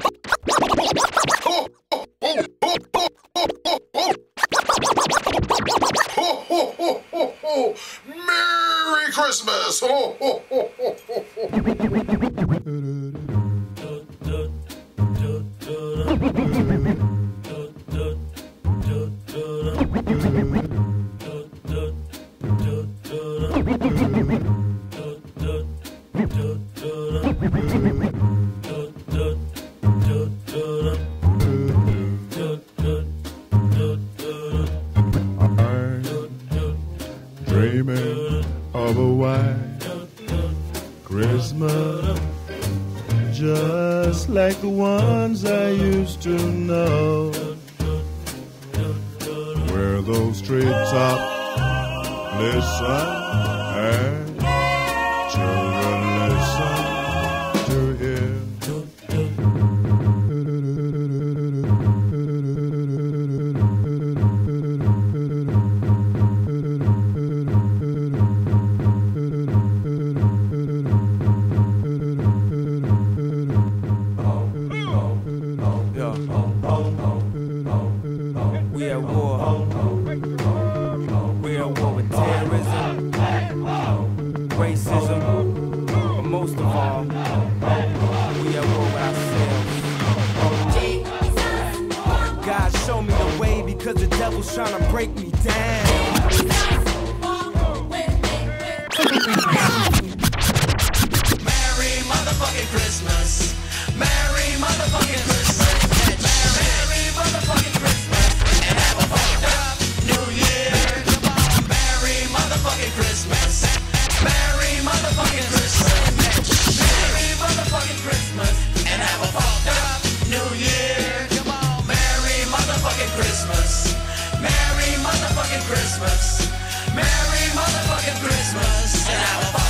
Merry Christmas! Ho, ho, ho, ho, ho, dreaming of a white Christmas, just like the ones I used to know, where those treetops listen and children listen to hear. We at war. We at war with terrorism, racism, but most of all, we at war with ourselves. God, show me the way because the devil's trying to break me down. Merry motherfucking Christmas. Merry motherfucking Christmas. Merry motherfucking Christmas. And have a fucked up New Year. Merry motherfucking Christmas. Merry motherfucking Christmas. Merry motherfucking Christmas. And have a fucked up New Year. Merry motherfucking Christmas. Merry motherfucking Christmas. Merry motherfucking Christmas. And have a